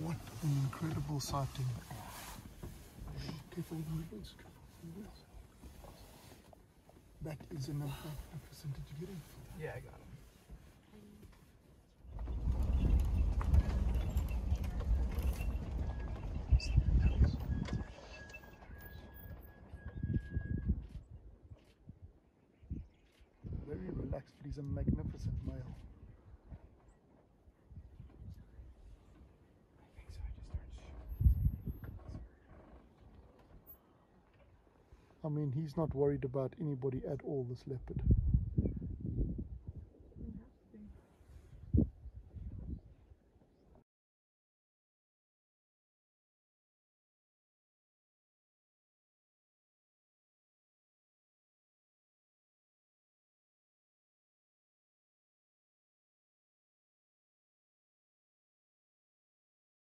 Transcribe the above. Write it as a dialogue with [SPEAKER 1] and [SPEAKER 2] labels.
[SPEAKER 1] What an incredible sighting. Careful with the woods. That is enough magnificent. Did you get him?
[SPEAKER 2] Yeah, I got him.
[SPEAKER 1] Very relaxed, but he's a magnificent male. I mean, he's not worried about anybody at all, this leopard.